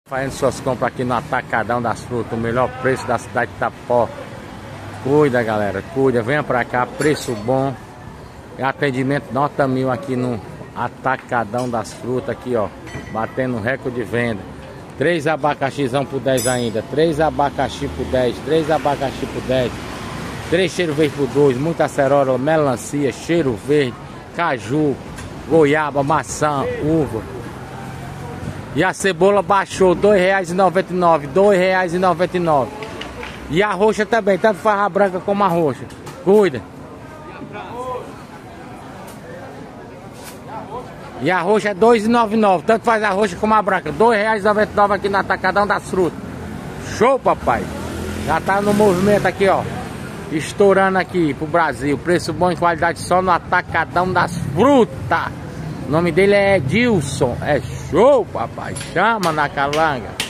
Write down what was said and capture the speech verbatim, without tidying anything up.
Fazendo suas compras aqui no Atacadão das Frutas, o melhor preço da cidade de Itapó. Cuida, galera, cuida, venha pra cá, preço bom. É atendimento nota mil aqui no Atacadão das Frutas, aqui ó, batendo recorde de venda. Três abacaxizão por dez ainda, três abacaxi por dez, três abacaxi por dez, três cheiro verde por dois, muita acerola, melancia, cheiro verde, caju, goiaba, maçã, uva. E a cebola baixou, dois reais e noventa e nove, dois reais e noventa e nove. E a roxa também, tanto farra branca como a roxa. Cuida. E a roxa é dois reais e noventa e nove, tanto faz a roxa como a branca. dois reais e noventa e nove aqui no Atacadão das Frutas. Show, papai. Já tá no movimento aqui, ó. Estourando aqui pro Brasil. Preço bom e qualidade só no Atacadão das Frutas. O nome dele é Edilson. É show, papai. Chama na calanga.